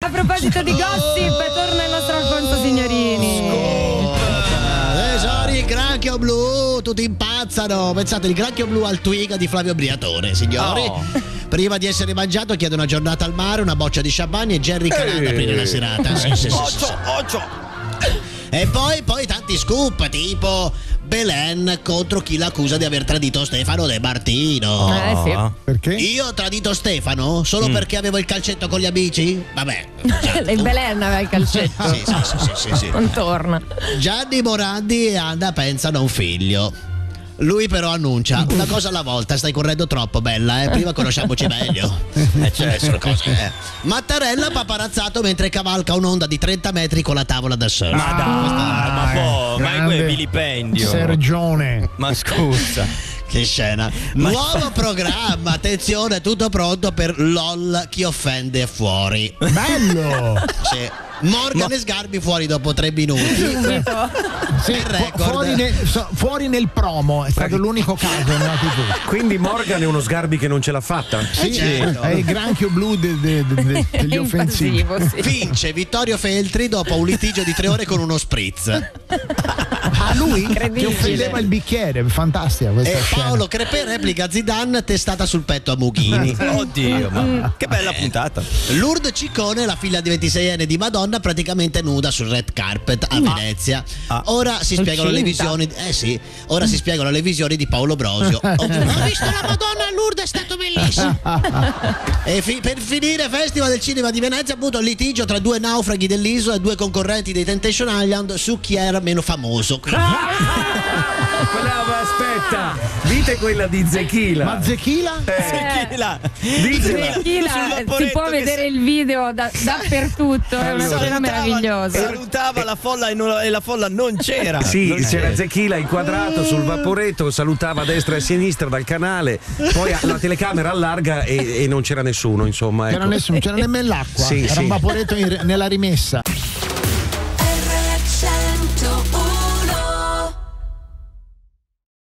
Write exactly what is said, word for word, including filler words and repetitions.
A proposito di gossip, torna il nostro Alfonso Signorini. Tesori, il granchio blu, tutti impazzano. Pensate, il granchio blu al Twiga di Flavio Briatore, signori. Oh. Prima di essere mangiato chiede una giornata al mare, una boccia di champagne e Jerry Canà ad aprire la serata. Sì, sì, sì, sì, sì. E poi, poi tanti scoop, tipo Belen contro chi l'accusa di aver tradito Stefano De Martino. Eh sì. Perché? Io ho tradito Stefano solo Mm. perché avevo il calcetto con gli amici? Vabbè. Il Belen aveva il calcetto. Sì, sì, sì, sì, sì, sì. Non torna. Gianni Morandi e Anna pensano a un figlio. Lui però annuncia una cosa alla volta, stai correndo troppo, bella, eh? Prima conosciamoci meglio. Eh, cioè, sono cose, eh. Mattarella paparazzato mentre cavalca un'onda di trenta metri con la tavola da surf. Ma dai, ma poi, ma è quel vilipendio. Sergione. Ma scusa. Che scena. Ma- Nuovo programma, attenzione, tutto pronto per LOL chi offende è fuori. Bello. Sì. Morgan e Sgarbi fuori dopo tre minuti. Sì, Il fu- record. fuori, nel, so- fuori nel promo, è stato l'unico caso nella tivù. Quindi Morgan è uno Sgarbi che non ce l'ha fatta. Sì, certo. è il granchio blu de- de- de- de- degli È offensivi. invasivo, sì. Vince Vittorio Feltri dopo un litigio di tre ore con uno spritz. A lui che Incredibile. offendeva il bicchiere, fantastica questa E scena. Paolo Crepè replica Zidane testata sul petto a Mughini. Oddio, ma che bella puntata. Lourdes Ciccone, la figlia di ventiseienne di Madonna, praticamente nuda sul red carpet a Venezia. Ah. Ora si spiegano le Incinta. visioni. Eh sì, ora si spiegano le visioni di Paolo Brosio. Ho, ho visto la Madonna a Lourdes, è stato bellissimo. E fi- per finire, Festival del Cinema di Venezia, appunto, litigio tra due naufraghi dell'isola e due concorrenti dei Temptation Island su chi era meno famoso. Quella, aspetta, dite quella di Zechila. Ma Zechila? Zechila. Ditela. Zechila, Sul si vaporetto può che vedere sa- il video da- dappertutto, è una scena Salutava- meravigliosa. Salutava la folla e, non- e la folla non c'era. Sì, Non c'era Zechila inquadrato sul vaporetto, salutava a destra e a sinistra dal canale, poi la telecamera allarga e, e non c'era nessuno, insomma. C'era Ecco. nessuno, c'era nemmeno l'acqua. Sì, Era sì. un vaporetto in- nella rimessa.